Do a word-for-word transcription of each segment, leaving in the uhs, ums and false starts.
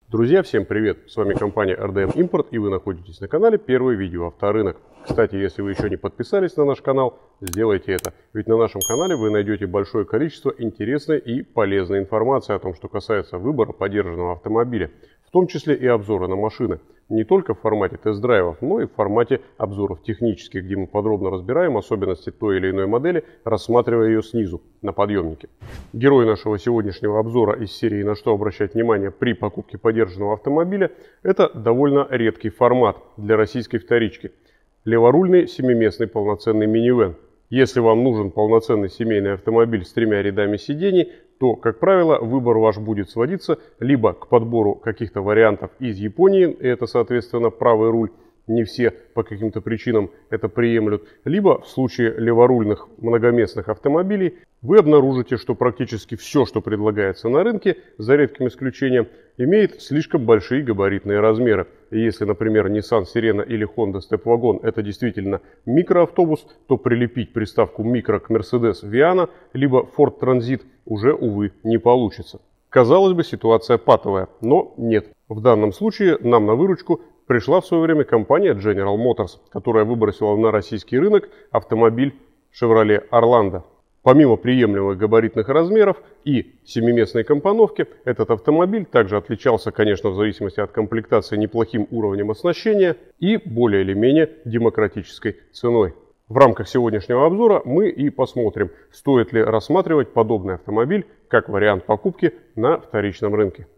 Друзья, всем привет! С вами компания эр дэ эм Import, и вы находитесь на канале Первый видео авторынок. Кстати, если вы еще не подписались на наш канал, сделайте это. Ведь на нашем канале вы найдете большое количество интересной и полезной информации о том, что касается выбора подержанного автомобиля, в том числе и обзора на машины. Не только в формате тест-драйвов, но и в формате обзоров технических, где мы подробно разбираем особенности той или иной модели, рассматривая ее снизу, на подъемнике. Герой нашего сегодняшнего обзора из серии «На что обращать внимание при покупке подержанного автомобиля» – это довольно редкий формат для российской вторички. Леворульный семиместный полноценный минивэн. Если вам нужен полноценный семейный автомобиль с тремя рядами сидений, то, как правило, выбор ваш будет сводиться либо к подбору каких-то вариантов из Японии, и это, соответственно, правый руль, не все по каким-то причинам это приемлют, либо в случае леворульных многоместных автомобилей вы обнаружите, что практически все, что предлагается на рынке, за редким исключением, имеет слишком большие габаритные размеры. И если, например, Nissan Sirena или Honda Step Wagon это действительно микроавтобус, то прилепить приставку микро к Mercedes Viana либо Ford Transit уже, увы, не получится. Казалось бы, ситуация патовая, но нет. В данном случае нам на выручку пришла в свое время компания General Motors, которая выбросила на российский рынок автомобиль Chevrolet Orlando. Помимо приемлемых габаритных размеров и семиместной компоновки, этот автомобиль также отличался, конечно, в зависимости от комплектации, неплохим уровнем оснащения и более или менее демократической ценой. В рамках сегодняшнего обзора мы и посмотрим, стоит ли рассматривать подобный автомобиль как вариант покупки на вторичном рынке.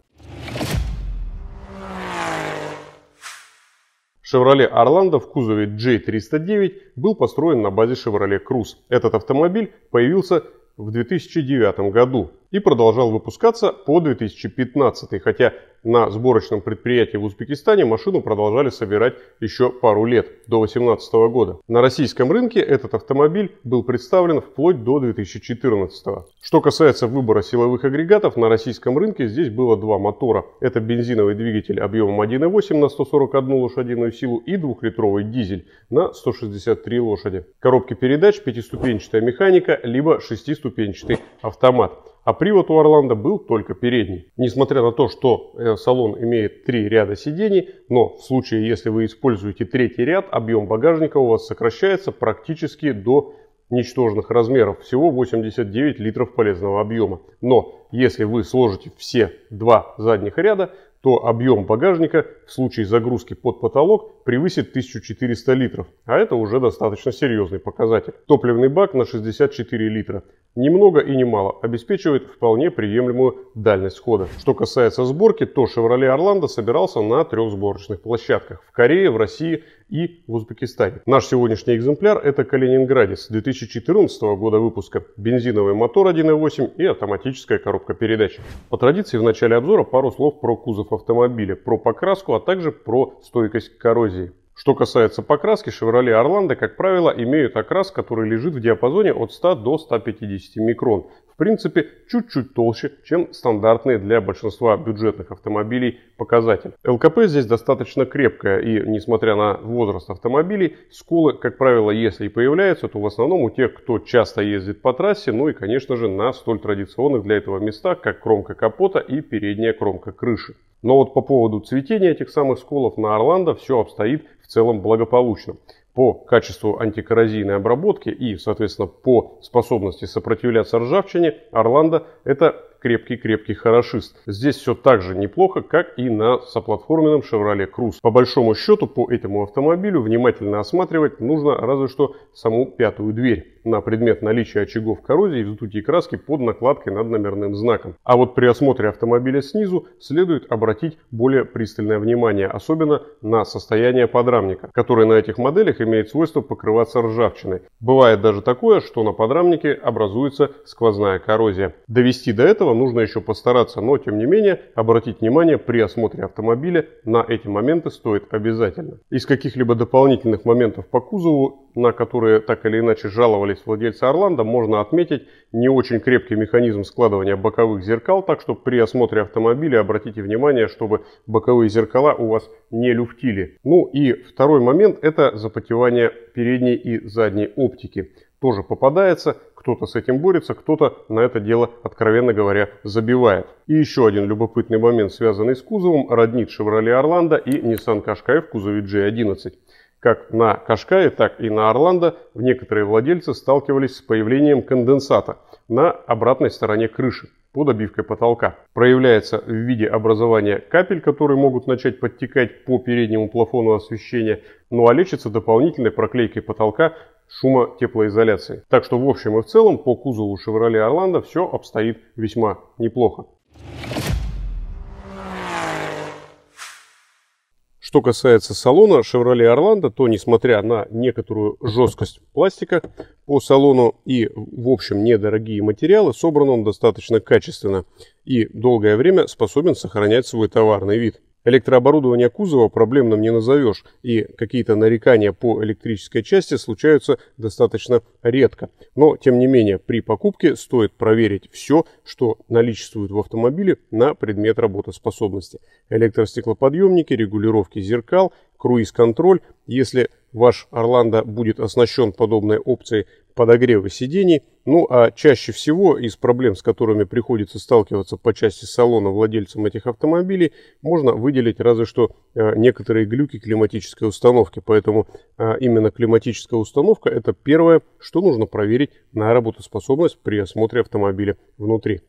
Chevrolet Orlando в кузове джей триста девять был построен на базе Chevrolet Cruze. Этот автомобиль появился в две тысячи девятом году и продолжал выпускаться по две тысячи пятнадцатый, хотя на сборочном предприятии в Узбекистане машину продолжали собирать еще пару лет, до две тысячи восемнадцатого года. На российском рынке этот автомобиль был представлен вплоть до две тысячи четырнадцатого. Что касается выбора силовых агрегатов, на российском рынке здесь было два мотора. Это бензиновый двигатель объемом один и восемь на сто сорок одну лошадиную силу и двухлитровый дизель на сто шестьдесят три лошади. Коробки передач, пятиступенчатая механика, либо шестиступенчатый автомат. А привод у Orlando был только передний. Несмотря на то, что салон имеет три ряда сидений, но в случае, если вы используете третий ряд, объем багажника у вас сокращается практически до ничтожных размеров, всего восемьдесят девять литров полезного объема. Но если вы сложите все два задних ряда, то объем багажника в случае загрузки под потолок превысит тысячу четыреста литров, а это уже достаточно серьезный показатель. Топливный бак на шестьдесят четыре литра. Ни много и ни мало, обеспечивает вполне приемлемую дальность хода. Что касается сборки, то Chevrolet Orlando собирался на трех сборочных площадках: в Корее, в России и в Узбекистане. Наш сегодняшний экземпляр — это Калининградец две тысячи четырнадцатого года выпуска, бензиновый мотор один и восемь и автоматическая коробка передач. По традиции в начале обзора пару слов про кузов автомобиля, про покраску, а также про стойкость к коррозии. Что касается покраски, Chevrolet Orlando, как правило, имеют окрас, который лежит в диапазоне от ста до ста пятидесяти микрон. В принципе, чуть-чуть толще, чем стандартные для большинства бюджетных автомобилей показатель. эл ка пэ здесь достаточно крепкая, и несмотря на возраст автомобилей, сколы, как правило, если и появляются, то в основном у тех, кто часто ездит по трассе, ну и, конечно же, на столь традиционных для этого местах, как кромка капота и передняя кромка крыши. Но вот по поводу цветения этих самых сколов на Orlando все обстоит в целом благополучно. По качеству антикоррозийной обработки и, соответственно, по способности сопротивляться ржавчине, Orlando — это крепкий-крепкий хорошист. Здесь все так же неплохо, как и на соплатформенном Chevrolet Cruze. По большому счету, по этому автомобилю внимательно осматривать нужно разве что саму пятую дверь на предмет наличия очагов коррозии и вздутия краски под накладкой над номерным знаком. А вот при осмотре автомобиля снизу следует обратить более пристальное внимание, особенно на состояние подрамника, который на этих моделях имеет свойство покрываться ржавчиной. Бывает даже такое, что на подрамнике образуется сквозная коррозия. Довести до этого нужно еще постараться, но тем не менее обратить внимание при осмотре автомобиля на эти моменты стоит обязательно. Из каких-либо дополнительных моментов по кузову, на которые так или иначе жаловались владельцы Orlando, можно отметить не очень крепкий механизм складывания боковых зеркал, так что при осмотре автомобиля обратите внимание, чтобы боковые зеркала у вас не люфтили. Ну и второй момент — это запотевание передней и задней оптики. тоже попадается, кто-то с этим борется, кто-то на это дело, откровенно говоря, забивает. И еще один любопытный момент, связанный с кузовом, роднит Chevrolet Orlando и Nissan Qashqai в кузове джей одиннадцать. Как на Qashqai, так и на Orlando некоторые владельцы сталкивались с появлением конденсата на обратной стороне крыши под обивкой потолка. Проявляется в виде образования капель, которые могут начать подтекать по переднему плафону освещения, ну а лечится дополнительной проклейкой потолка шумо-теплоизоляции. Так что в общем и в целом по кузову Chevrolet Orlando все обстоит весьма неплохо. Что касается салона Chevrolet Orlando, то несмотря на некоторую жесткость пластика по салону и в общем недорогие материалы, собран он достаточно качественно и долгое время способен сохранять свой товарный вид. Электрооборудование кузова проблемным не назовешь, и какие-то нарекания по электрической части случаются достаточно редко. Но, тем не менее, при покупке стоит проверить все, что наличествует в автомобиле на предмет работоспособности. Электростеклоподъемники, регулировки зеркал, круиз-контроль. Если ваш Orlando будет оснащен подобной опцией подогрева сидений, ну а чаще всего из проблем, с которыми приходится сталкиваться по части салона владельцам этих автомобилей, можно выделить разве что э, некоторые глюки климатической установки. Поэтому э, именно климатическая установка — это первое, что нужно проверить на работоспособность при осмотре автомобиля внутри.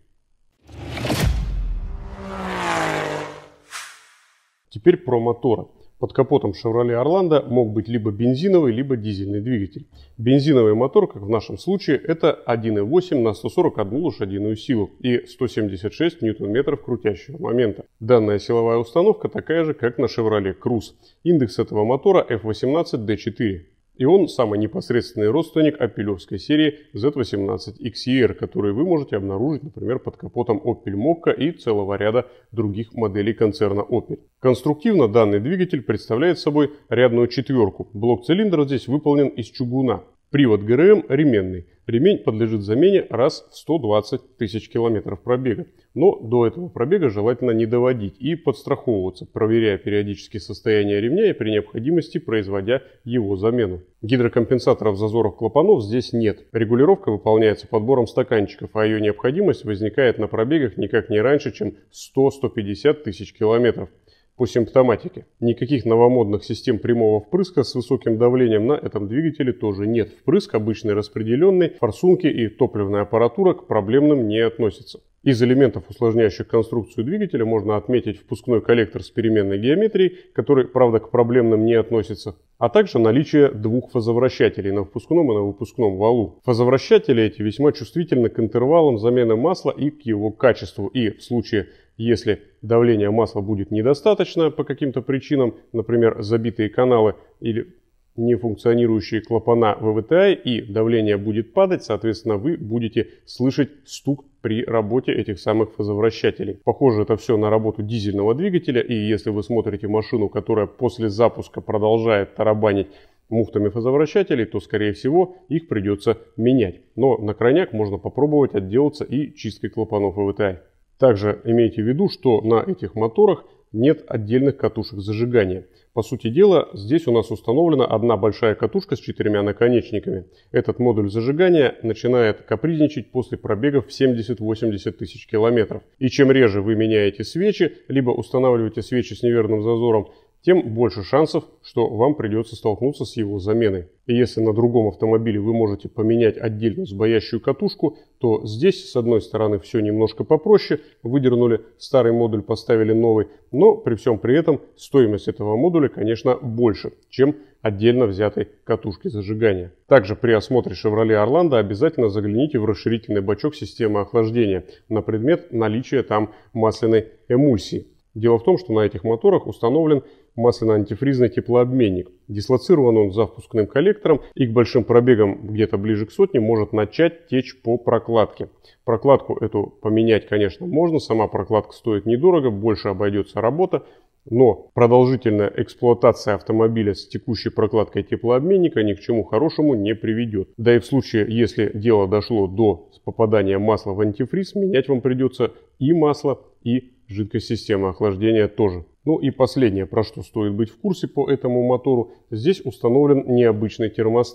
Теперь про моторы. Под капотом Chevrolet Orlando мог быть либо бензиновый, либо дизельный двигатель. Бензиновый мотор, как в нашем случае, это один и восемь на сто сорок одну лошадиную силу и сто семьдесят шесть ньютон-метров крутящего момента. Данная силовая установка такая же, как на Chevrolet Cruze. Индекс этого мотора эф восемнадцать дэ четыре. И он самый непосредственный родственник опелевской серии зет восемнадцать икс и ар, который вы можете обнаружить, например, под капотом Opel Mokka и целого ряда других моделей концерна Opel. Конструктивно данный двигатель представляет собой рядную четверку. Блок цилиндров здесь выполнен из чугуна. Привод гэ эр эм ременный. Ремень подлежит замене раз в сто двадцать тысяч километров пробега. Но до этого пробега желательно не доводить и подстраховываться, проверяя периодически состояние ремня и при необходимости производя его замену. Гидрокомпенсаторов зазоров клапанов здесь нет. Регулировка выполняется подбором стаканчиков, а ее необходимость возникает на пробегах никак не раньше, чем сто — сто пятьдесят тысяч километров. По симптоматике. Никаких новомодных систем прямого впрыска с высоким давлением на этом двигателе тоже нет. Впрыск обычный распределенный, форсунки и топливная аппаратура к проблемным не относятся. Из элементов, усложняющих конструкцию двигателя, можно отметить впускной коллектор с переменной геометрией, который, правда, к проблемным не относится, а также наличие двух фазовращателей на впускном и на выпускном валу. Фазовращатели эти весьма чувствительны к интервалам замены масла и к его качеству. И в случае, если давление масла будет недостаточно по каким-то причинам, например, забитые каналы или нефункционирующие клапана вэ вэ тэ ай, и давление будет падать, соответственно, вы будете слышать стук при работе этих самых фазовращателей. Похоже это все на работу дизельного двигателя, и если вы смотрите машину, которая после запуска продолжает тарабанить муфтами фазовращателей, то, скорее всего, их придется менять. Но на крайняк можно попробовать отделаться и чисткой клапанов вэ вэ тэ ай. Также имейте в виду, что на этих моторах нет отдельных катушек зажигания. По сути дела, здесь у нас установлена одна большая катушка с четырьмя наконечниками. Этот модуль зажигания начинает капризничать после пробегов в семьдесят — восемьдесят тысяч километров. И чем реже вы меняете свечи, либо устанавливаете свечи с неверным зазором, тем больше шансов, что вам придется столкнуться с его заменой. И если на другом автомобиле вы можете поменять отдельно сбоящую катушку, то здесь с одной стороны все немножко попроще, выдернули старый модуль, поставили новый, но при всем при этом стоимость этого модуля, конечно, больше, чем отдельно взятой катушки зажигания. Также при осмотре Chevrolet Orlando обязательно загляните в расширительный бачок системы охлаждения на предмет наличия там масляной эмульсии. Дело в том, что на этих моторах установлен масляно-антифризный теплообменник. Дислоцирован он за впускным коллектором и к большим пробегам где-то ближе к сотне может начать течь по прокладке. Прокладку эту поменять, конечно, можно, сама прокладка стоит недорого, больше обойдется работа, но продолжительная эксплуатация автомобиля с текущей прокладкой теплообменника ни к чему хорошему не приведет. Да и в случае, если дело дошло до попадания масла в антифриз, менять вам придется и масло, и жидкость системы охлаждения тоже. Ну и последнее, про что стоит быть в курсе по этому мотору, здесь установлен необычный термостат.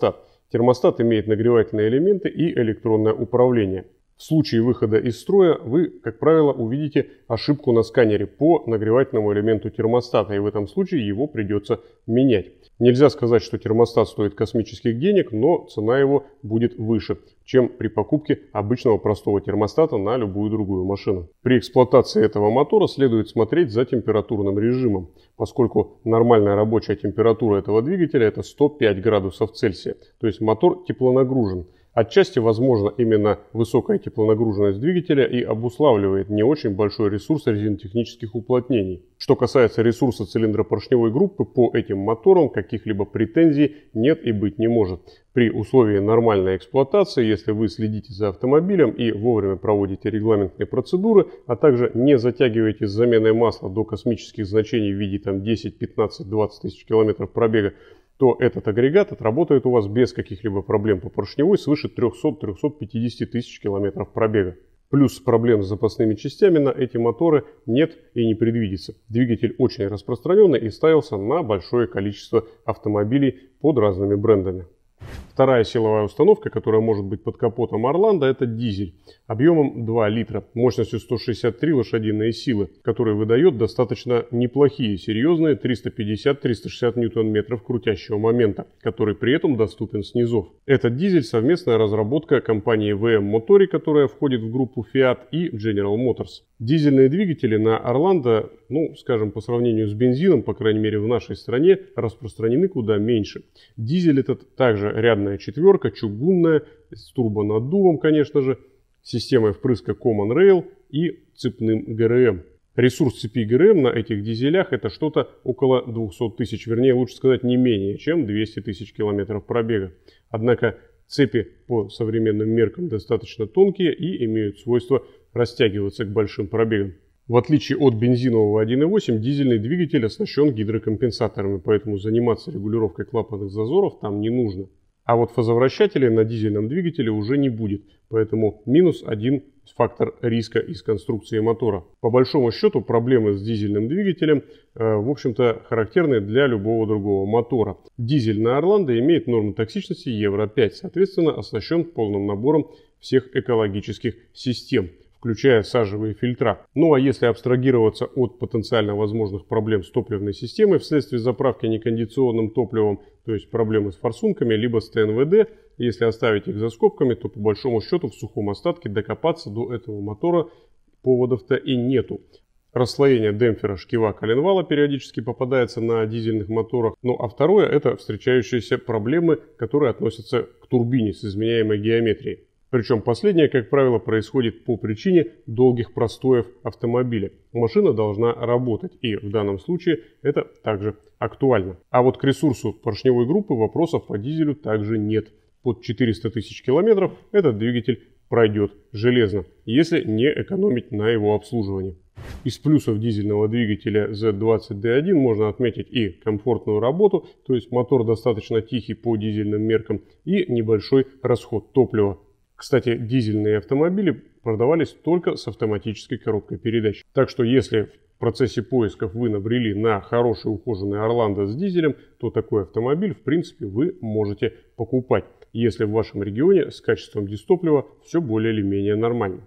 Термостат имеет нагревательные элементы и электронное управление. В случае выхода из строя вы, как правило, увидите ошибку на сканере по нагревательному элементу термостата, и в этом случае его придется менять. Нельзя сказать, что термостат стоит космических денег, но цена его будет выше, чем при покупке обычного простого термостата на любую другую машину. При эксплуатации этого мотора следует смотреть за температурным режимом, поскольку нормальная рабочая температура этого двигателя это сто пять градусов Цельсия, то есть мотор теплонагружен. Отчасти, возможно, именно высокая теплонагруженность двигателя и обуславливает не очень большой ресурс резинотехнических уплотнений. Что касается ресурса цилиндропоршневой группы, по этим моторам каких-либо претензий нет и быть не может. При условии нормальной эксплуатации, если вы следите за автомобилем и вовремя проводите регламентные процедуры, а также не затягиваете с заменой масла до космических значений в виде там, десять, пятнадцать, двадцать тысяч километров пробега, то этот агрегат отработает у вас без каких-либо проблем по поршневой свыше трёхсот — трёхсот пятидесяти тысяч километров пробега. Плюс проблем с запасными частями на эти моторы нет и не предвидится. Двигатель очень распространенный и ставился на большое количество автомобилей под разными брендами. Вторая силовая установка, которая может быть под капотом Орландо, это дизель объемом два литра, мощностью сто шестьдесят три лошадиные силы, который выдает достаточно неплохие, серьезные триста пятьдесят — триста шестьдесят ньютон-метров крутящего момента, который при этом доступен с низов. Этот дизель совместная разработка компании ви эм Motori, которая входит в группу Fiat, и General Motors. Дизельные двигатели на Орландо, ну, скажем, по сравнению с бензином, по крайней мере в нашей стране, распространены куда меньше. Дизель этот также рядная четверка, чугунная, с турбонаддувом, конечно же, системой впрыска Common Rail и цепным гэ эр эм. Ресурс цепи гэ эр эм на этих дизелях это что-то около двухсот тысяч, вернее, лучше сказать, не менее, чем двести тысяч километров пробега. Однако цепи по современным меркам достаточно тонкие и имеют свойство растягиваться к большим пробегам. В отличие от бензинового один и восемь, дизельный двигатель оснащен гидрокомпенсаторами, поэтому заниматься регулировкой клапанных зазоров там не нужно. А вот фазовращателей на дизельном двигателе уже не будет, поэтому минус один фактор риска из конструкции мотора. По большому счету проблемы с дизельным двигателем, э, в общем-то, характерны для любого другого мотора. Дизель на Орландо имеет норму токсичности евро пять, соответственно оснащен полным набором всех экологических систем, включая сажевые фильтра. Ну а если абстрагироваться от потенциально возможных проблем с топливной системой вследствие заправки некондиционным топливом, то есть проблемы с форсунками, либо с тэ эн вэ дэ, если оставить их за скобками, то по большому счету в сухом остатке докопаться до этого мотора поводов-то и нету. Расслоение демпфера шкива коленвала периодически попадается на дизельных моторах. Ну а второе это встречающиеся проблемы, которые относятся к турбине с изменяемой геометрией. Причем последнее, как правило, происходит по причине долгих простоев автомобиля. Машина должна работать, и в данном случае это также актуально. А вот к ресурсу поршневой группы вопросов по дизелю также нет. Под четыреста тысяч километров этот двигатель пройдет железно, если не экономить на его обслуживании. Из плюсов дизельного двигателя зет двадцать дэ один можно отметить и комфортную работу, то есть мотор достаточно тихий по дизельным меркам, и небольшой расход топлива. Кстати, дизельные автомобили продавались только с автоматической коробкой передач. Так что если в процессе поисков вы набрели на хороший ухоженный Орландо с дизелем, то такой автомобиль в принципе вы можете покупать, если в вашем регионе с качеством дистоплива все более или менее нормально.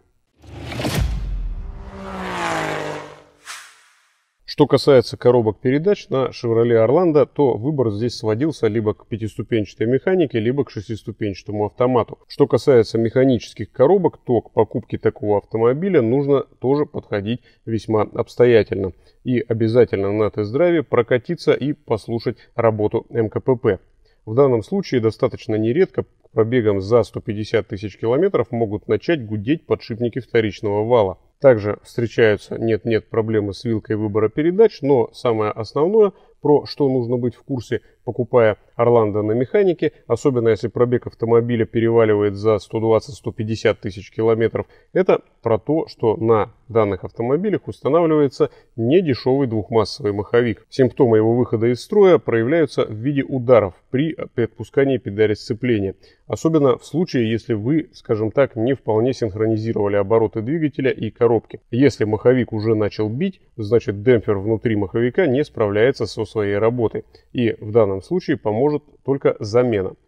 Что касается коробок передач на Chevrolet Orlando, то выбор здесь сводился либо к пятиступенчатой механике, либо к шестиступенчатому автомату. Что касается механических коробок, то к покупке такого автомобиля нужно тоже подходить весьма обстоятельно. И обязательно на тест-драйве прокатиться и послушать работу эм ка пэ пэ. В данном случае достаточно нередко к пробегам за сто пятьдесят тысяч километров могут начать гудеть подшипники вторичного вала. Также встречаются нет-нет проблемы с вилкой выбора передач, но самое основное, про что нужно быть в курсе, покупая Орландо на механике, особенно если пробег автомобиля переваливает за сто двадцать — сто пятьдесят тысяч километров, это про то, что на данных автомобилях устанавливается недешевый двухмассовый маховик. Симптомы его выхода из строя проявляются в виде ударов при отпускании педали сцепления. Особенно в случае, если вы, скажем так, не вполне синхронизировали обороты двигателя и коробки. Если маховик уже начал бить, значит демпфер внутри маховика не справляется со своей работой. И в данном случае поможет только замена.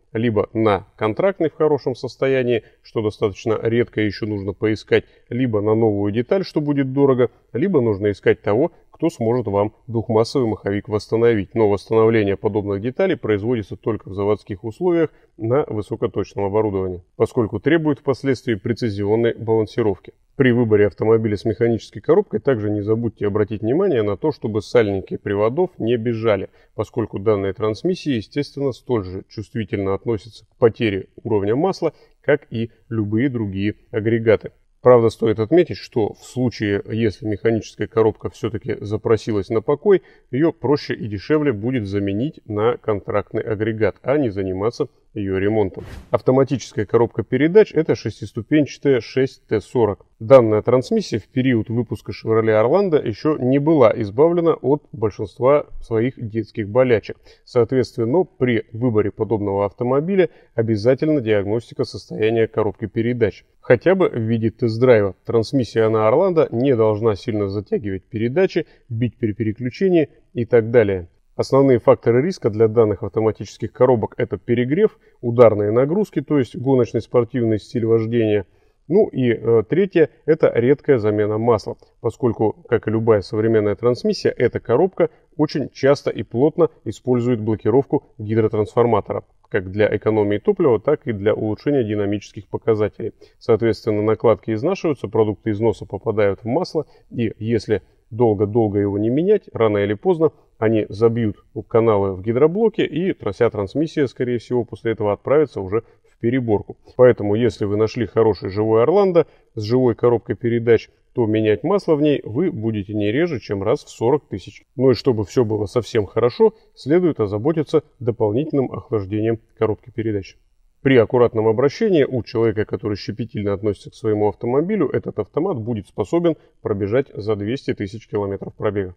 либо на контрактный в хорошем состоянии, что достаточно редко еще нужно поискать, либо на новую деталь, что будет дорого, либо нужно искать того, кто сможет вам двухмассовый маховик восстановить. Но восстановление подобных деталей производится только в заводских условиях на высокоточном оборудовании, поскольку требует впоследствии прецизионной балансировки. При выборе автомобиля с механической коробкой также не забудьте обратить внимание на то, чтобы сальники приводов не бежали, поскольку данные трансмиссии, естественно, столь же чувствительно относятся к потере уровня масла, как и любые другие агрегаты. Правда, стоит отметить, что в случае, если механическая коробка все-таки запросилась на покой, ее проще и дешевле будет заменить на контрактный агрегат, а не заниматься ее ремонтом. Автоматическая коробка передач – это шестиступенчатая шесть тэ сорок. Данная трансмиссия в период выпуска Chevrolet Orlando еще не была избавлена от большинства своих детских болячек. Соответственно, при выборе подобного автомобиля обязательно диагностика состояния коробки передач. Хотя бы в виде тест-драйва. Трансмиссия на Orlando не должна сильно затягивать передачи, бить при переключении и так далее. Основные факторы риска для данных автоматических коробок – это перегрев, ударные нагрузки, то есть гоночный спортивный стиль вождения. Ну и э, третье – это редкая замена масла, поскольку, как и любая современная трансмиссия, эта коробка очень часто и плотно использует блокировку гидротрансформатора, как для экономии топлива, так и для улучшения динамических показателей. Соответственно, накладки изнашиваются, продукты износа попадают в масло, и если долго-долго его не менять, рано или поздно они забьют каналы в гидроблоке, и вся трансмиссия, скорее всего, после этого отправится уже в переборку. Поэтому, если вы нашли хороший живой Orlando с живой коробкой передач, то менять масло в ней вы будете не реже, чем раз в сорок тысяч. Ну и чтобы все было совсем хорошо, следует озаботиться дополнительным охлаждением коробки передач. При аккуратном обращении у человека, который щепетильно относится к своему автомобилю, этот автомат будет способен пробежать за двести тысяч километров пробега.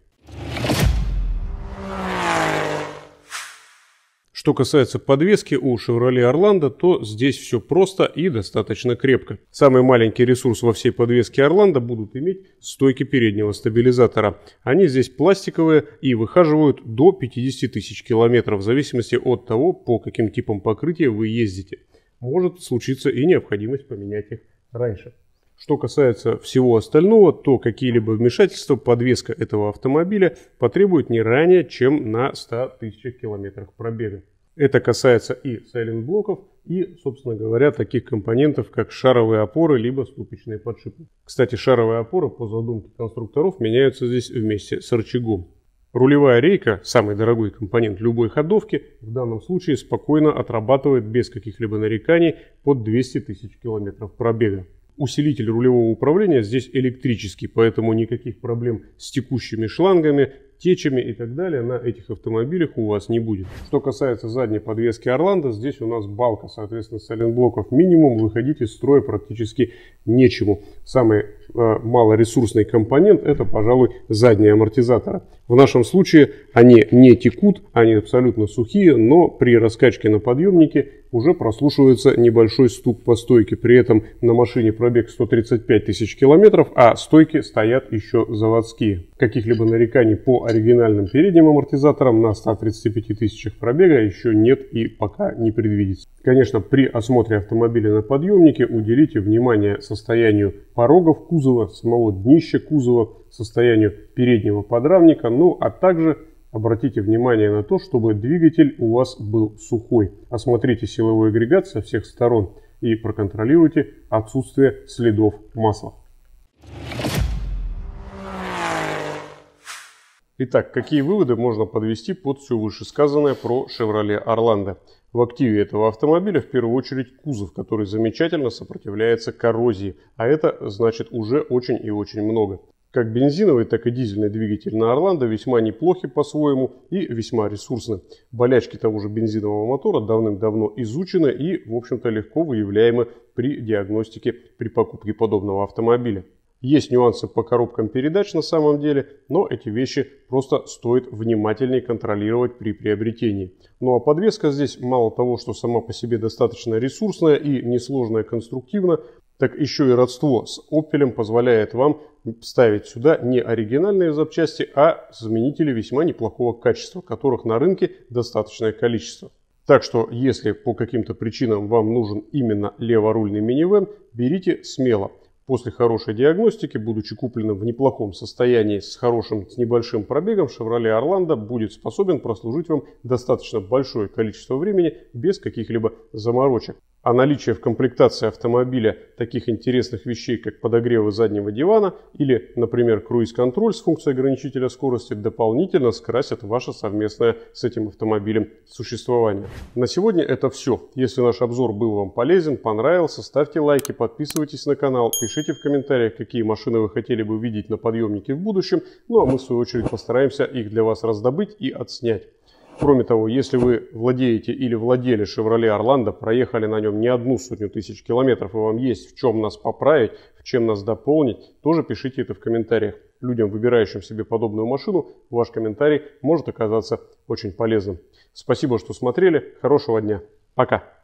Что касается подвески у Chevrolet Orlando, то здесь все просто и достаточно крепко. Самый маленький ресурс во всей подвеске Orlando будут иметь стойки переднего стабилизатора. Они здесь пластиковые и выхаживают до пятидесяти тысяч километров, в зависимости от того, по каким типам покрытия вы ездите. Может случиться и необходимость поменять их раньше. Что касается всего остального, то какие-либо вмешательства подвеска этого автомобиля потребует не ранее, чем на ста тысячах километрах пробега. Это касается и сайлент-блоков, и, собственно говоря, таких компонентов, как шаровые опоры, либо ступичные подшипники. Кстати, шаровые опоры по задумке конструкторов меняются здесь вместе с рычагом. Рулевая рейка, самый дорогой компонент любой ходовки, в данном случае спокойно отрабатывает без каких-либо нареканий под двести тысяч километров пробега. Усилитель рулевого управления здесь электрический, поэтому никаких проблем с текущими шлангами, течами и так далее на этих автомобилях у вас не будет. Что касается задней подвески Orlando, здесь у нас балка, соответственно, сайлент-блоков минимум, выходить из строя практически нечему. Самый э, малоресурсный компонент — это, пожалуй, задние амортизаторы. В нашем случае они не текут, они абсолютно сухие, но при раскачке на подъемнике уже прослушивается небольшой стук по стойке. При этом на машине пробег сто тридцать пять тысяч километров, а стойки стоят еще заводские. Каких-либо нареканий по оригинальным передним амортизаторам на ста тридцати пяти тысячах пробега еще нет и пока не предвидится. Конечно, при осмотре автомобиля на подъемнике уделите внимание состоянию порогов кузова, самого днища кузова, состоянию переднего подрамника, ну а также обратите внимание на то, чтобы двигатель у вас был сухой. Осмотрите силовой агрегат со всех сторон и проконтролируйте отсутствие следов масла. Итак, какие выводы можно подвести под все вышесказанное про Chevrolet Orlando? В активе этого автомобиля в первую очередь кузов, который замечательно сопротивляется коррозии, а это значит уже очень и очень много. Как бензиновый, так и дизельный двигатель на Orlando весьма неплохи по-своему и весьма ресурсны. Болячки того же бензинового мотора давным-давно изучены и, в общем-то, легко выявляемы при диагностике при покупке подобного автомобиля. Есть нюансы по коробкам передач на самом деле, но эти вещи просто стоит внимательнее контролировать при приобретении. Ну а подвеска здесь мало того, что сама по себе достаточно ресурсная и несложная конструктивно, так еще и родство с Opel позволяет вам ставить сюда не оригинальные запчасти, а заменители весьма неплохого качества, которых на рынке достаточное количество. Так что, если по каким-то причинам вам нужен именно леворульный минивэн, берите смело. После хорошей диагностики, будучи купленным в неплохом состоянии с хорошим, с небольшим пробегом, Chevrolet Orlando будет способен прослужить вам достаточно большое количество времени без каких-либо заморочек. А наличие в комплектации автомобиля таких интересных вещей, как подогревы заднего дивана или, например, круиз-контроль с функцией ограничителя скорости, дополнительно скрасят ваше совместное с этим автомобилем существование. На сегодня это все. Если наш обзор был вам полезен, понравился, ставьте лайки, подписывайтесь на канал, пишите в комментариях, какие машины вы хотели бы видеть на подъемнике в будущем, ну а мы в свою очередь постараемся их для вас раздобыть и отснять. Кроме того, если вы владеете или владели Chevrolet Orlando, проехали на нем не одну сотню тысяч километров, и вам есть в чем нас поправить, в чем нас дополнить, тоже пишите это в комментариях. Людям, выбирающим себе подобную машину, ваш комментарий может оказаться очень полезным. Спасибо, что смотрели. Хорошего дня. Пока.